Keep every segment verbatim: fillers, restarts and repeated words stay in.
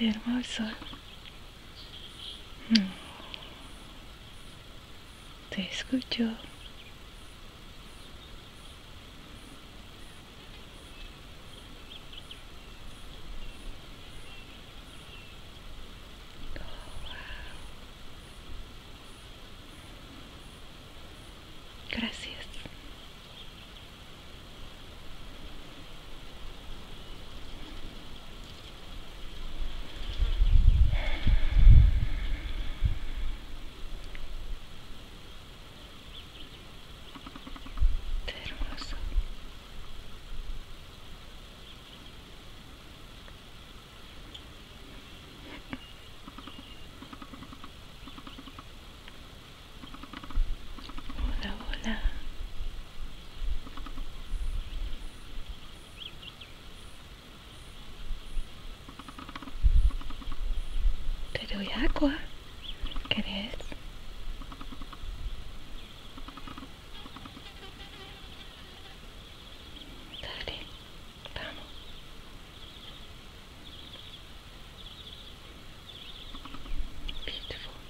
Qué hermoso. Mm. Te escucho. Gracias. Qué hermoso. Hola, hola. Te doy agua. ¿Querés? Dale, vamos. Beautiful.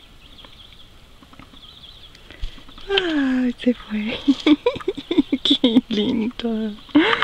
¡Ay, se fue! ¡Qué lindo!